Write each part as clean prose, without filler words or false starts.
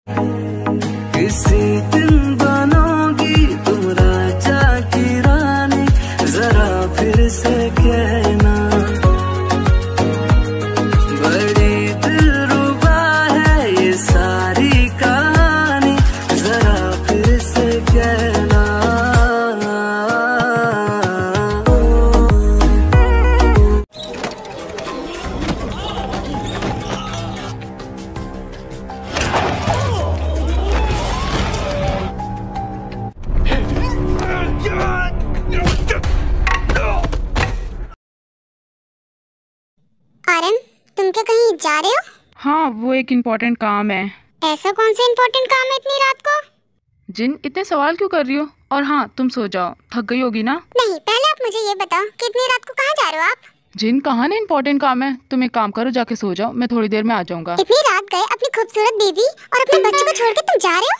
किसी दिन बनोगी तुम राजा की रानी, जरा फिर से कहना। बड़ी दिलरुबा है ये सारी कहानी, जरा फिर से कहना। आर्यन, तुम क्या कहीं जा रहे हो? हाँ, वो एक इम्पोर्टेंट काम है। ऐसा कौन सा इम्पोर्टेंट काम है इतनी रात को? जिन, इतने सवाल क्यों कर रही हो? और हाँ, तुम सो जाओ, थक गई होगी ना। नहीं, पहले आप मुझे ये बताओ कि इतनी रात को कहाँ जा रहे हो आप? जिन, कहाँ ना इम्पोर्टेंट काम है। तुम एक काम करो, जाके सो जाओ, मैं थोड़ी देर में आ जाऊंगा। इतनी रात गए अपनी खूबसूरत बेबी और अपने बच्चे को छोड़ के तुम जा रहे हो?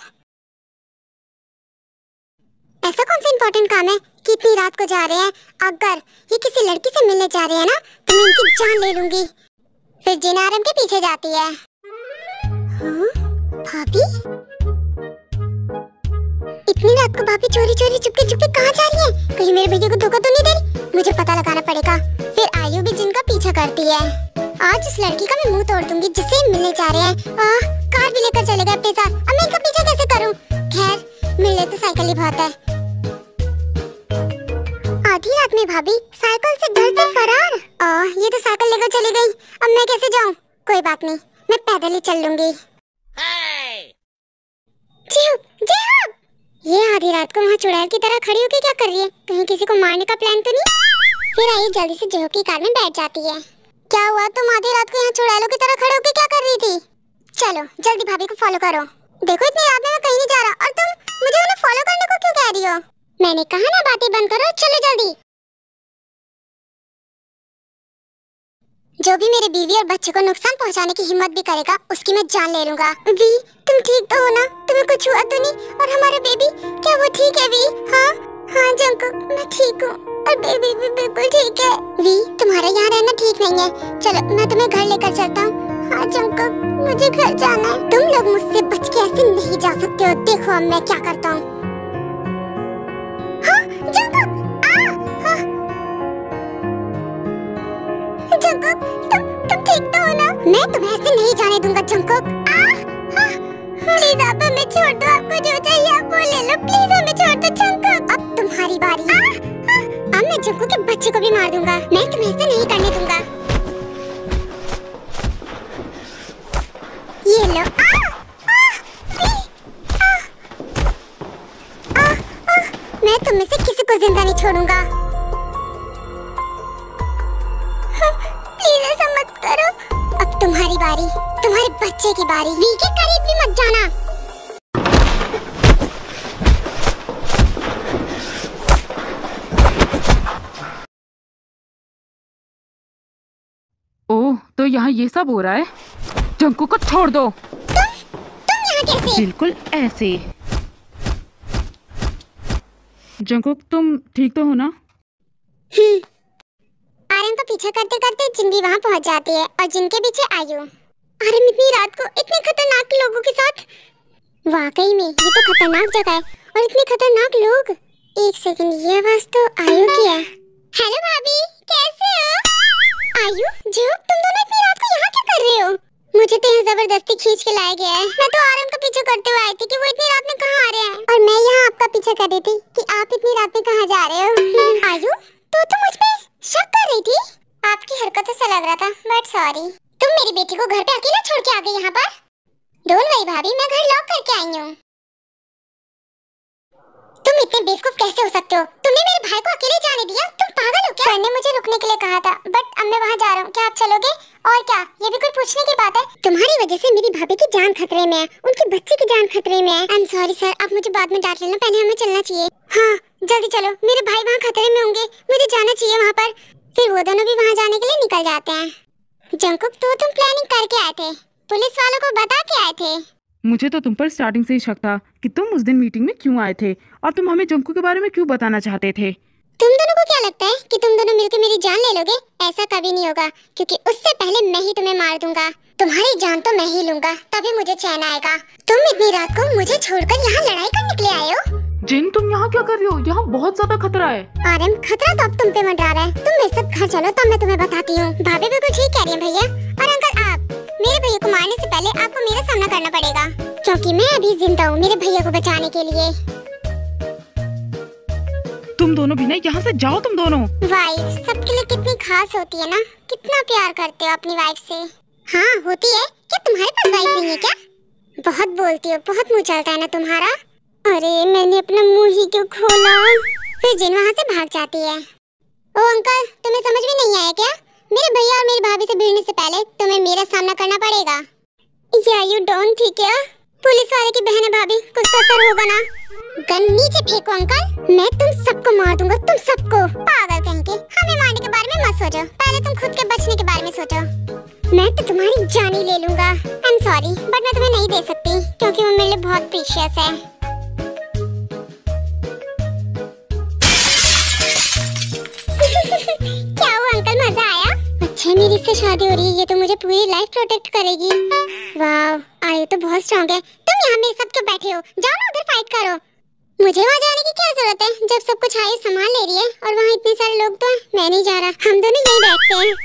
ऐसा कौन सा इम्पोर्टेंट काम है कि इतनी रात को जा रहे हैं? अगर ये किसी लड़की से मिलने जा रहे हैं ना, तो मैं इनकी जान ले लूंगी। फिर जिन आर्यन के पीछे जाती है। हाँ? भाभी? इतनी रात को भाभी चोरी चोरी चुपके चुपके कहाँ जा रही है? कहीं मेरे भैया को धोखा तो नहीं दे रही? मुझे पता लगाना पड़ेगा। फिर आयु भी जिनका पीछा करती है। आज उस लड़की का मैं मुंह तोड़ दूंगी जिससे मिलने जा रहे हैं। कार भी लेकर चले गए अपने साथ, अब मैं इनका पीछा कैसे करूं? खैर, मिलने तो साइकिल ही बहुत है। आधी रात में भाभी साइकिल से घर से फरार। ये तो साइकिल लेकर चली गई, अब मैं कैसे जाऊं? कोई बात नहीं, मैं पैदल ही चल लूंगी। ये आधी रात को वहाँ चुड़ैल की तरह खड़ी होकर क्या कर रही है? कहीं किसी को मारने का प्लान तो नहीं? फिर आई जल्दी से जेहू की कार में बैठ जाती है। क्या हुआ, तुम आधी रात को यहाँ चुड़ैलों की तरह खड़े होकर क्या कर रही थी? चलो जल्दी भाभी को फॉलो करो। देखो इतनी रात में मैं कहीं नहीं जा रहा और तुम मुझे उन्हें फॉलो करने को क्यों कह रही हो? मैंने कहा ना बातें बंद करो, चलो जल्दी। जो भी मेरे बीवी और बच्चे को नुकसान पहुंचाने की हिम्मत भी करेगा, उसकी मैं जान ले लूंगा। वी, तुम ठीक तो हो ना? तुम्हें कुछ हुआ तो नहीं? और हमारा बेबी, क्या वो ठीक है वी? हाँ हाँ जंकुक, मैं ठीक हूँ और बेबी भी बिल्कुल ठीक है। वी, तुम्हारा यहाँ रहना ठीक नहीं है, चलो मैं तुम्हें घर लेकर चलता हूँ। हाँ जंकुक, मुझे घर जाना है। तुम लोग मुझसे बच के ऐसे नहीं जा सकते हो। देखो अब मैं क्या करता हूँ। हाँ जंकुक, जंकुक, तुम ठीक तो हो ना? मैं तुम्हें ऐसे नहीं जाने दूंगा जंकुक। प्लीज आप हमें छोड़ दो, आपको जो चाहिए आप वो ले लो, प्लीज हमें छोड़ दो जंकुक। अब तुम्हारी बारी। अब मैं जंकुक के बच्चे को भी मार दूंगा। मैं तुम्हें ऐसे नहीं करने दूंगा। ये लो। मैं तुम में से किसी को जिंदा नहीं छोड़ूंगा। प्लीज ऐसा मत करो। अब तुम्हारी बारी, तुम्हारे बच्चे की बारी। वी के करीब भी मत जाना। ओह, तो यहाँ ये सब हो रहा है? जंकुक को छोड़ दो। तुम यहाँ कैसे? बिल्कुल ऐसे। जंकुक, तुम ठीक तो हो ना? आर्यन को पीछा करते करते जिन भी वहाँ पहुँच जाती है और जिनके पीछे आयु। आर्यन इतनी रात को इतने खतरनाक लोगों के साथ, वाकई में ये तो खतरनाक जगह है और इतने खतरनाक लोग। एक सेकंड, ये आवाज तो आयु की है। हेलो भाभी, कैसे हो? आयु, जो तुम दोनों इतनी रात को यहाँ क्या कर रहे हो? मुझे तो यहाँ जबरदस्ती खींच के लाया गया है। मैं तो आर्यन का पीछा करते हुए आई थी कि वो इतनी रात में कहाँ आ रहे हैं, और मैं यहाँ आपका पीछा कर रही थी कि आप इतनी रात में कहाँ जा रहे हो। आयु, तो तुम मुझ पे शक कर रही थी? आपकी हरकतों से लग रहा था, बट सॉरी। तुम मेरी बेटी को घर पे अकेला छोड़ के आ गई यहाँ पर? डोंट वरी भाभी, मैं घर लॉक करके आई हूँ। तुम इतने बेवकूफ कैसे हो सकते हो? तुमने मेरे भाई को अकेले जाने दिया? तुम पागल हो क्या? सर ने मुझे रुकने के लिए कहा था, बट अब मैं वहाँ जा रहा हूँ। क्या आप चलोगे? और क्या, ये भी कोई पूछने की बात है? तुम्हारी वजह से मेरी भाभी की जान खतरे में है, उनके बच्चे की जान खतरे में है। आई एम सॉरी सर, आप मुझे बाद में डांट लेना, पहले हमें चलना चाहिए। हाँ जल्दी चलो, मेरे भाई वहाँ खतरे में होंगे, मुझे जाना चाहिए वहाँ पर। फिर वो दोनों भी वहाँ जाने के लिए निकल जाते हैं। जंकुक, तो तुम प्लानिंग करके आए थे, पुलिस वालों को बता के आए थे? मुझे तो तुम पर स्टार्टिंग से ही शक था कि तुम उस दिन मीटिंग में क्यों आए थे और तुम हमें जंकू के बारे में क्यों बताना चाहते थे। तुम दोनों को क्या लगता है कि तुम दोनों मिलकर मेरी जान ले लोगे? ऐसा कभी नहीं होगा, क्योंकि उससे पहले मैं ही तुम्हें मार दूंगा। तुम्हारी जान तो मैं ही लूंगा, तभी मुझे चैन आएगा। तुम इतनी रात को मुझे छोड़कर यहाँ लड़ाई करने के लिए आए हो? जिन, तुम यहाँ क्या कर रही हो? यहाँ बहुत ज्यादा खतरा है। आरएम, खतरा तो अब तुम पे मंडरा रहा है। तुम मेरे साथ घर चलो, तब मैं तुम्हें बताती हूँ। भाभी बिल्कुल ठीक कह रही है भैया। और अंकल, आप मेरे भैया को मारने से पहले आपको मेरा सामना करना पड़ेगा, क्योंकि मैं अभी जिंदा हूँ मेरे भैया को बचाने के लिए। तुम दोनों भी ना यहाँ से जाओ, तुम दोनों। वाइफ सबके लिए कितनी खास होती है ना, कितना प्यार करते हो अपनी वाइफ से। हाँ होती है। क्या तुम्हारे पास वाइफ नहीं है क्या? बहुत बोलती हो, बहुत मुंह चलता है ना तुम्हारा। अरे मैंने अपना मुंह ही क्यों खोला? फिर जिन वहाँ से भाग जाती है। ओ अंकल, तुम्हें समझ में नहीं आया क्या? मेरे भैया और मेरी भाभी से भिड़ने से पहले तुम्हें मेरा सामना करना पड़ेगा। या यू डोंट ठीक है? पुलिस वाले की बहन है भाभी, कुछ तो असर होगा ना। गन नीचे फेंको अंकल, मैं तुम सबको मार दूंगा, तुम सबको। पागल कहीं के, हमें मारने के बारे में मत सोचो, पहले तुम खुद के बचने के बारे में सोचो। मैं तो तुम्हारी जान ही ले लूंगा। आई एम सॉरी, बट मैं तुम्हें नहीं दे सकती, क्योंकि वो मेरे लिए बहुत प्रीशियस है। क्या हुआ अंकल, मजा आया? अच्छा, मेरी इससे शादी हो रही है, ये तो मुझे पूरी लाइफ प्रोटेक्ट करेगी। वाह, आयु तो बहुत स्ट्रांग है। तुम यहाँ मेरे साथ क्यों बैठे हो? जाओ ना उधर फाइट करो। मुझे वहाँ जाने की क्या जरूरत है, जब सब कुछ आयु संभाल ले रही है और वहाँ इतने सारे लोग तो हैं। मैं नहीं जा रहा, हम दोनों यहीं बैठते हैं।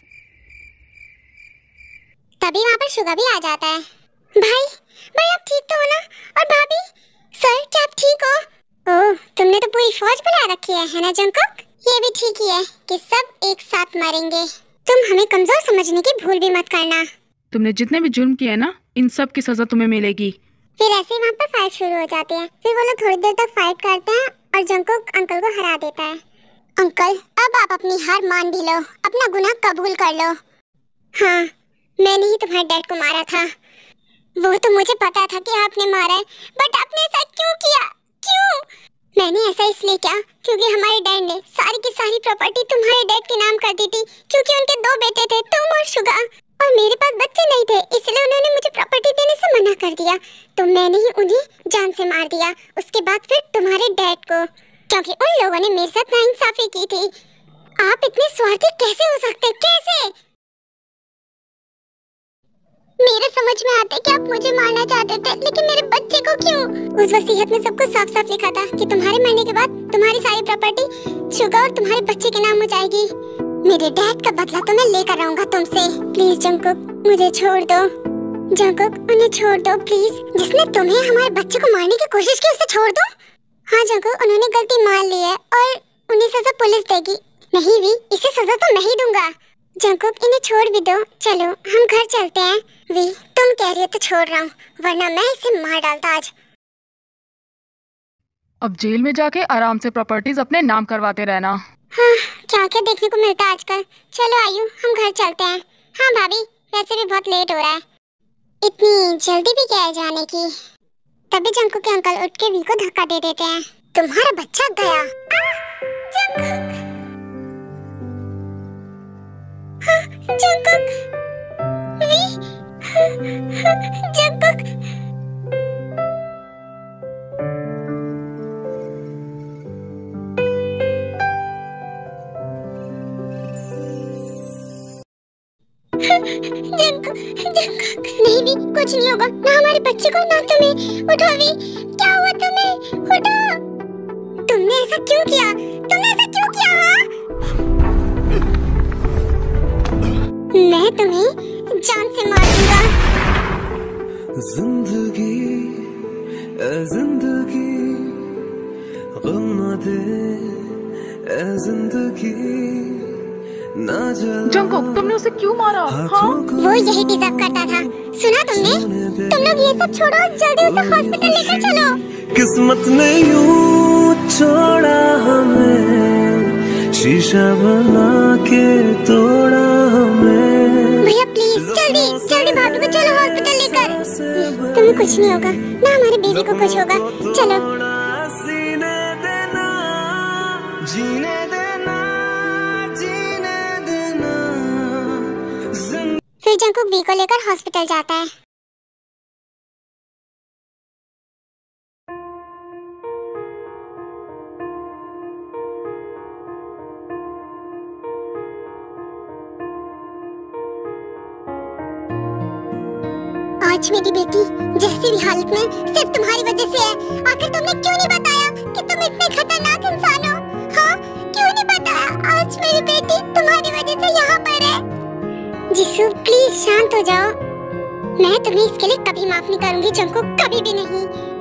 तभी वहाँ पर शुगा भी आ जाता है। भाई, भाई आप ठीक तो हो ना? और भाभी, सर क्या आप ठीक हो? ओह, तुमने तो पूरी फौज बुला रखी है ना जंकुक? ये भी ठीक ही है कि सब एक साथ मरेंगे। तुम हमें कमजोर समझने की भूल भी मत करना। तुमने जितने भी जुर्म किए ना, इन सब की सजा तुम्हें मिलेगी। फिर ऐसे ही वहाँ पर फाइट शुरू हो जाती है। फिर वो लोग थोड़ी देर तक फाइट करते हैं और जंकुक अंकल को हरा देता है। अंकल, अब आप अपनी हार मान भी लो, अपना गुनाह कबूल कर लो। हाँ, मैंने ही तुम्हारे डैड को मारा था। वो तो मुझे पता था कि आपने मारा है, बट आपने ऐसा क्यों किया? क्यों? मैंने ऐसा इसलिए किया क्योंकि हमारे डैड ने सारी की सारी प्रॉपर्टी तुम्हारे डैड के नाम कर दी थी, क्योंकि उनके 2 बेटे थे, तुम और शुगा, और मेरे पास बच्चे नहीं थे, इसलिए उन्होंने मुझे प्रॉपर्टी देने से मना कर दिया। तो मैंने ही उन्हें जान से मार दिया। उसके बाद फिर तुम्हारे डैड को, क्योंकि उन लोगों ने मेरे साथ नाइंसाफी की थी। आप इतने स्वार्थी कैसे हो सकते? कैसे? मेरे समझ में आता है कि आप मुझे मारना चाहते थे, लेकिन मेरे बच्चे को क्यों? उस वसीयत में सब कुछ साफ साफ लिखा था कि तुम्हारे मरने के बाद तुम्हारी सारी प्रॉपर्टी शुगा और तुम्हारे बच्चे के नाम हो जाएगी। मेरे डैड का बदला तो मैं लेकर आऊंगा तुमसे। प्लीज जंकुक, मुझे छोड़ दो। जंकुक, उन्हें छोड़ दो प्लीज। जिसने तुम्हें हमारे बच्चे को मारने की कोशिश की, उसे छोड़ दो। हाँ जंकुक, उन्होंने गलती मान ली है और उन्हें सजा पुलिस देगी। नहीं भी, इसे सजा तो मैं ही दूंगा। जंकुक, इन्हें छोड़ भी दो। चलो हम घर चलते हैं। वी, तुम कह रही हो तो छोड़ रहा हूँ, वरना मैं इसे मार डालता आज। अब जेल में जाके आराम से प्रॉपर्टीज अपने नाम करवाते रहना। हाँ, क्या क्या देखने को मिलता है आजकल। चलो आयु, हम घर चलते हैं। हाँ भाभी, वैसे भी बहुत लेट हो रहा है। इतनी जल्दी भी क्या है जाने की? तभी जंकुक के अंकल उठ के वी को धक्का दे देते हैं। तुम्हारा बच्चा गया। Jungkook, Jungkook, V, Jungkook. Jungkook, Jungkook, नहीं भी कुछ नहीं होगा ना हमारे बच्चे को ना तुम्हें। उठो वी, क्या हुआ तुम्हें? उठो। तुमने ऐसा क्यों किया? तुमने ऐसा क्यों किया? मैं तुम्हें जान से मार दूंगा। जिंदगी ए जिंदगी, गम न दे ए जिंदगी, ना जला। जंकुक, तुमने उसे क्यों मारा? हाँ, वो यही डिजर्व करता था। सुना तुमने? तुम लोग ये सब छोड़ो, जल्दी उसे हॉस्पिटल लेकर चलो। किस्मत ने यूं छोड़ा हमें, शीशा बना के तोड़ा हमें। भैया प्लीज जल्दी जल्दी भाभी को चलो हॉस्पिटल लेकर। तुम्हें कुछ नहीं होगा, ना हमारे बेबी को कुछ होगा। चलो। सीने देना, जीने देना, जीने देना। फिर जंकुक वी को लेकर हॉस्पिटल जाता है। आज मेरी बेटी जैसी भी हालत में सिर्फ तुम्हारी वजह से है। आखिर तुमने क्यों नहीं बताया कि तुम इतने खतरनाक इंसान हो? हाँ, क्यों नहीं बताया? आज मेरी बेटी तुम्हारी वजह से यहाँ पर है। जिसू प्लीज शांत हो जाओ। मैं तुम्हें इसके लिए कभी माफ नहीं करूंगी जंको, कभी भी नहीं।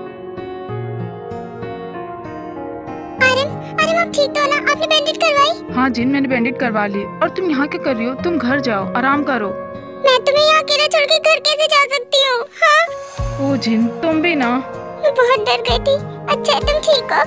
आरम आप ठीक तो ना? आपने बैंडेज करवाई? हाँ जिन, मैंने बैंडेज करवा ली। और तुम यहाँ क्या कर रही हो? तुम घर जाओ, आराम करो। मैं तुम्हें यहाँ अकेला छोड़ के घर कैसे जा सकती हूँ? हाँ? ओ जिन, तुम भी ना। मैं बहुत डर गई थी। अच्छा तुम ठीक हो?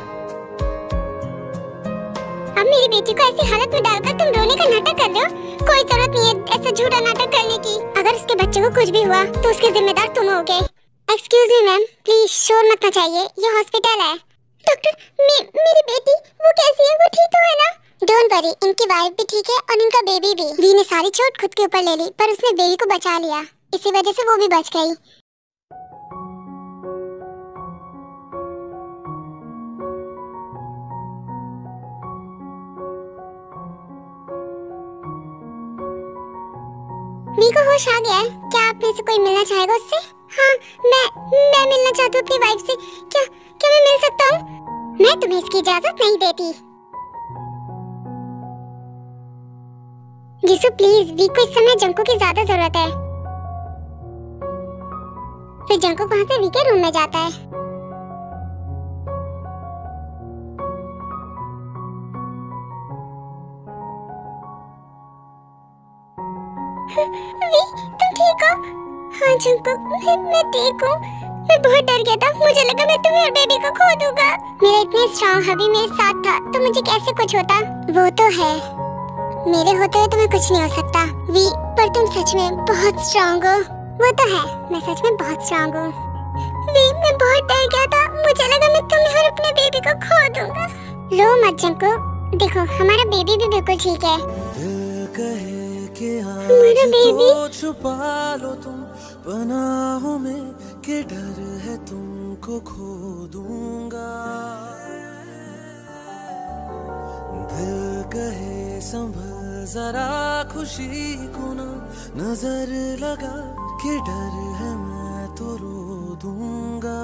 अब मेरी बेटी को ऐसी हालत में डालकर तुम रोने का नाटक कर रहे हो? कोई जरूरत नहीं है ऐसा झूठा नाटक करने की। अगर उसके बच्चे को कुछ भी हुआ तो उसके जिम्मेदार तुम होगे। एक्सक्यूज मी मैम, प्लीज शोर मत मचाइए, ये हॉस्पिटल है। डॉक्टर, मेरी बेटी वो कैसी है? वो ठीक तो है ना? डोंट वरी, इनकी वाइफ भी ठीक है और इनका बेबी भी। वी ने सारी चोट खुद के ऊपर ले ली पर उसने बेबी को बचा लिया, इसी वजह से वो भी बच गई। वी को होश आ गया है। क्या आप में से कोई मिलना चाहेगा उससे? हाँ, मैं मिलना चाहती हूँ अपनी वाइफ से। क्या क्या मैं मिल सकता हूँ? मैं तुम्हें इसकी इजाजत नहीं देती। जिसू प्लीज, वी को इस समय जंको की ज्यादा जरूरत है। फिर जंको वहाँ से वी के रूम में जाता है। वी, तुम ठीक हो? हाँ जंको, मैं ठीक हूँ। मैं बहुत डर गया था, मुझे लगा मैं तुम्हें और बेबी को खो दूंगा। मेरा इतना स्ट्रॉन्ग हबी मेरे साथ था तो मुझे कैसे कुछ होता? वो तो है, मेरे होते हुए तुम्हें कुछ नहीं हो सकता वी, पर तुम सच में बहुत स्ट्रॉन्ग हो। वो तो है, मैं सच में बहुत स्ट्रॉन्ग हूँ। वी, मैं बहुत डर गया था, मुझे लगा मैं तुम्हें और अपने बेबी को खो दूंगा। रो मत जंको, देखो हमारा बेबी भी बिल्कुल ठीक है। हमारा बेबी। छुपा लो तुम पनाहों में कि डर है तुमको खो दूंगा। दिल कहे संभल जरा खुशी को ना नजर लगा कि डर है मैं तो रो दूंगा।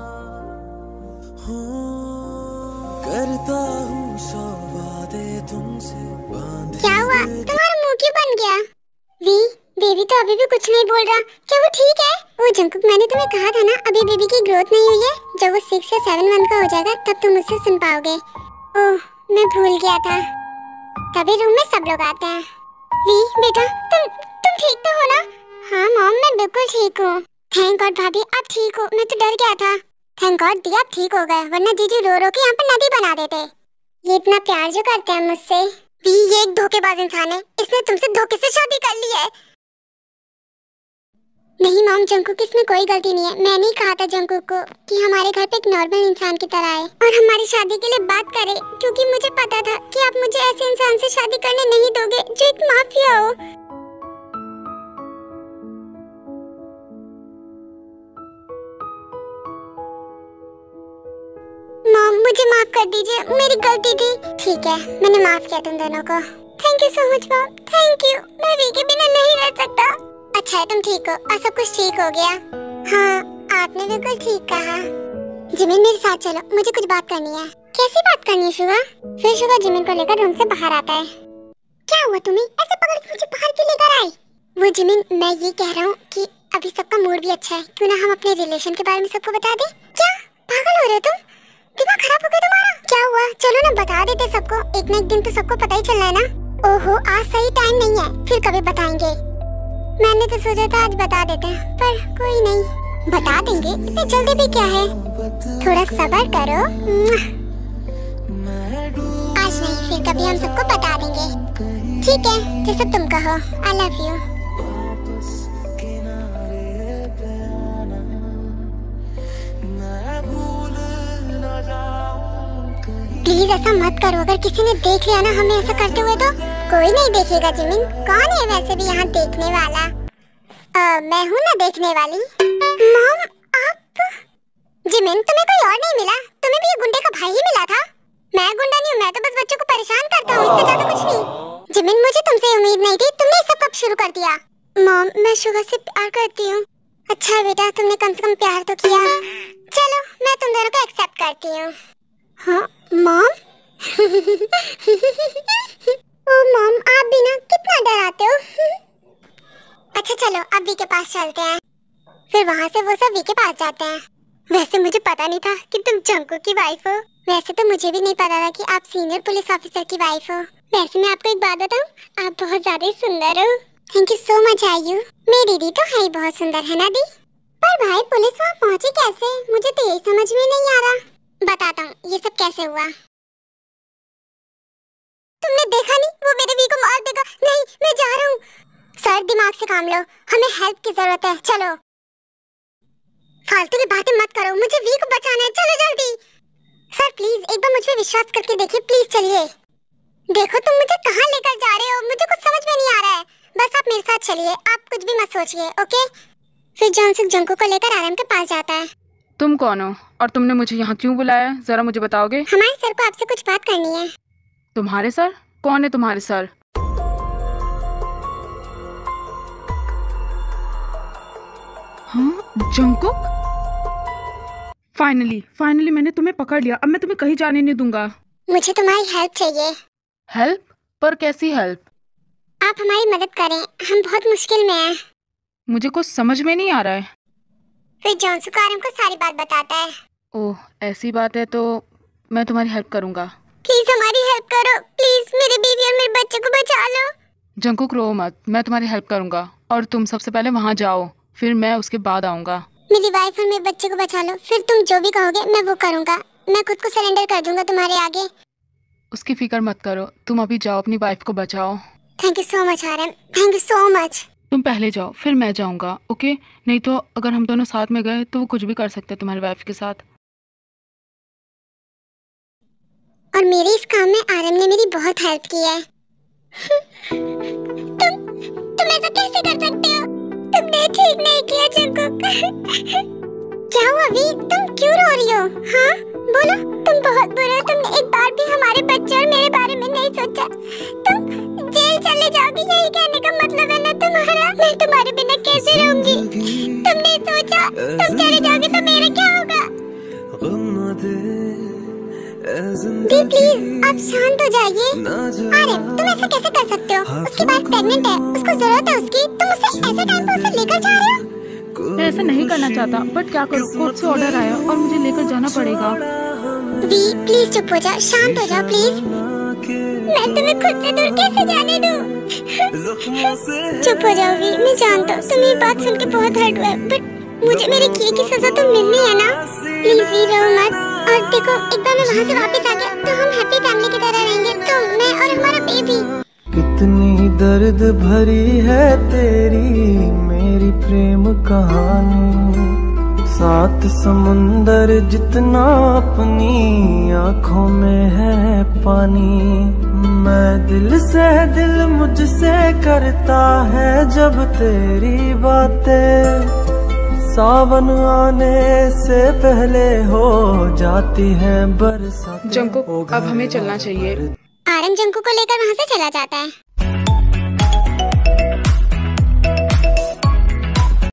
हो करता हूँ सौ वादे तुमसे बांधे। क्या हुआ? तुम्हारा मुंह क्यों बन गया? वी, बेबी तो अभी भी कुछ नहीं बोल रहा, क्या वो ठीक है? वो जंकुक, मैंने तुम्हें कहा था ना अभी बेबी की ग्रोथ नहीं हुई है। जब वो 6 या 7 मंथ का हो जाएगा तब तुम मुझसे सुन पाओगे। ओह, मैं भूल गया था। तभी रूम में सब लोग आते हैं। वी बेटा, तुम ठीक तो हो ना? हाँ मॉम, मैं बिल्कुल ठीक हूँ। थैंक गॉड भाभी आप ठीक हो, मैं तो डर गया था। थैंक गॉड दी आप ठीक हो गए, वरना जीजू रो रो के यहाँ पर नदी बना देते। ये इतना प्यार जो करते हैं मुझसे। वी, ये एक धोखेबाज इंसान है, इसने तुमसे धोखे से शादी कर ली है। नहीं मॉम, जंकुक इसमें कोई गलती नहीं है। मैंने ही कहा था जंकुक को कि हमारे घर पे एक नॉर्मल इंसान की तरह आए और हमारी शादी के लिए बात करे, क्योंकि मुझे पता था कि आप मुझे ऐसे इंसान से शादी करने नहीं दोगे जो एक माफिया हो। मॉम मुझे माफ कर दीजिए, मेरी गलती थी। ठीक है, मैंने माफ किया तुम दोनों को। Thank you so much mom, thank you. मैं वी के बिना नहीं रह सकता। अच्छा है तुम ठीक हो और सब कुछ ठीक हो गया। हाँ, आपने बिल्कुल ठीक कहा। जिमिन मेरे साथ चलो, मुझे कुछ बात करनी है। कैसी बात करनी है शुगा? फिर शुगा जिमिन को लेकर रूम से बाहर आता है। क्या हुआ तुम्हें? ऐसे पकड़ के मुझे बाहर क्यों लेकर आई? वो जिमिन, मैं ये कह रहा हूँ कि अभी सबका मूड भी अच्छा है, क्यों ना हम अपने रिलेशन के बारे में सबको बता दें? क्या पागल हो रहे हो तुम? दिमाग खराब हो गया तुम्हारा? क्या हुआ? चलो ना बता देते सबको, एक न एक दिन तो सबको पता ही चलना है ना। ओहो, आज सही टाइम नहीं है, फिर कभी बताएंगे। मैंने तो सोचा था आज बता देते हैं, पर कोई नहीं, बता देंगे। इतनी जल्दी भी क्या है, थोड़ा सब्र करो। आज नहीं, फिर कभी हम सबको बता देंगे। ठीक है, जैसा तुम कहो। I love you. प्लीज ऐसा मत करो, अगर किसी ने देख लिया ना हमें ऐसा करते हुए तो। कोई नहीं देखेगा जिमिन, कौन है वैसे भी यहाँ देखने वाला? मैं हूँ ना देखने वाली। मॉम आप? जिमिन तुम्हें कोई और नहीं मिला? तुम्हें भी ये गुंडे का भाई ही मिला था? मैं गुंडा नहीं हूँ, मैं तो बस बच्चों को परेशान करता हूँ, इससे ज्यादा कुछ नहीं। जिमिन मुझे तुमसे उम्मीद नहीं थी, तुमने सब कब शुरू कर दिया? मॉम मैं शुगा से प्यार करती हूँ। अच्छा बेटा, तुमने कम से कम प्यार तो किया। चलो मैं तुम दोनों को एक्सेप्ट करती हूँ। हाँ मॉम। ओ मॉम, आप भी ना कितना डराते हो। अच्छा चलो अब वी के पास चलते हैं। फिर वहाँ से वो सब वी के पास जाते हैं। वैसे मुझे पता नहीं था कि तुम जंको की वाइफ हो। वैसे तो मुझे भी नहीं पता था कि आप सीनियर पुलिस ऑफिसर की वाइफ हो। वैसे मैं आपको एक बात बताऊं, आप बहुत ज्यादा ही सुंदर हो। थैंक यू सो मच आयु। मेरी दी तो है ही बहुत सुंदर, है ना दी? पर भाई पुलिस वहाँ पहुँची कैसे, मुझे तो यही समझ में नहीं आ रहा। बताता हूँ ये सब कैसे हुआ। तुमने देखा नहीं, वो मेरे वी को मार देगा। नहीं मैं जा रहा हूँ। सर दिमाग से काम लो, हमें हेल्प की जरूरत है। चलो फालतू की बातें मत करो, मुझे वी को बचाना है। चलो जल्दी। सर प्लीज एक बार मुझ पे विश्वास करके देखिए, प्लीज चलिए। देखो तुम मुझे कहाँ लेकर जा रहे हो, मुझे कुछ समझ में नहीं आ रहा है। बस आप मेरे साथ चलिए, आप कुछ भी मत सोचिए, ओके? फिर जॉनसन जंको को लेकर आरएम के पास जाता है। तुम कौन हो और तुमने मुझे यहाँ क्यों बुलाया, जरा मुझे बताओगे? हमारे सर को आपसे कुछ बात करनी है। तुम्हारे सर? कौन है तुम्हारे सर? हाँ जंकुक, फाइनली मैंने तुम्हें पकड़ लिया। अब मैं तुम्हें कहीं जाने नहीं दूंगा। मुझे तुम्हारी हेल्प चाहिए। हेल्प? पर कैसी हेल्प? आप हमारी मदद करें, हम बहुत मुश्किल में हैं। मुझे कुछ समझ में नहीं आ रहा है। फिर जॉनसन को आरएम को सारी बात बताता है। ओह ऐसी बात है तो मैं तुम्हारी हेल्प करूंगा। प्लीज हमारी हेल्प करो, प्लीज मेरी बीवी और मेरे बच्चे को बचा लो। जंकुक रो मत, मैं तुम्हारी हेल्प करूंगा। और तुम सबसे पहले वहाँ जाओ, फिर मैं उसके बाद आऊंगा। मेरी वाइफ और मेरे बच्चे को बचा लो, फिर तुम जो भी कहोगे मैं वो करूंगा। मैं खुद को सरेंडर कर दूंगा तुम्हारे आगे। उसकी फिक्र मत करो, तुम अभी जाओ अपनी वाइफ को बचाओ। Thank you so much RM, thank you so much. तुम पहले जाओ फिर मैं जाऊंगा, ओके? नहीं तो अगर हम दोनों साथ में गए तो वो कुछ भी कर सकते हैं तुम्हारी वाइफ के साथ। और मेरे इस काम में आरएम ने मेरी बहुत हेल्प की है। तुम ऐसा कैसे कर सकते हो? तुमने ठीक नहीं किया जंकुक। क्या हुआ वी, तुम क्यों रो रही हो? हाँ बोलो, तुम बहुत बुरे हो। तुमने एक बार भी हमारे बच्चे और मेरे बारे में नहीं सोचा। तुम जेल चले जाओगे, यही कहने का मतलब है ना तुम्हारा? मैं तुम्हारे बिना कैसे रहूंगी? तुमने सोचा तुम चले जाओगे तो मेरा क्या होगा? दी प्लीज आप शांत हो जाइए। आरएम तुम ऐसा कैसे कर सकते हो? उसकी वाइफ प्रेग्नेंट है, उसको जरूरत है उसकी, तुम उसे ऐसे टाइम पे उसे लेकर जा रहे हो? मैं ऐसा नहीं करना चाहता, बट क्या करूँ, कोर्ट से ऑर्डर आया और मुझे लेकर जाना पड़ेगा। वी प्लीज चुप हो जाओ, शांत हो जाओ प्लीज। मैं तुम्हें खुद से दूर कैसे जाने दूं? चुप हो जाओ वी, मैं जानता हूँ तुम ये बात सुन के बहुत हर्ट हुआ, बट मुझे मेरे किए की सजा तो मिलनी है ना। प्लीज वी रो मत। और देखो एक बार मैं वहाँ से वापस आ गया तो हम हैप्पी फैमिली की तरह रहेंगे, तुम, मैं और हमारा बेबी। कितनी दर्द भरी है तेरी मेरी प्रेम कहानी, सात समुंदर जितना अपनी आँखों में है पानी। मैं दिल से दिल मुझसे करता है जब तेरी बातें, सावन आने से पहले हो जाती है बरसात। जंकुक अब हमें चलना चाहिए। आरएम जंको को लेकर वहाँ से चला जाता है।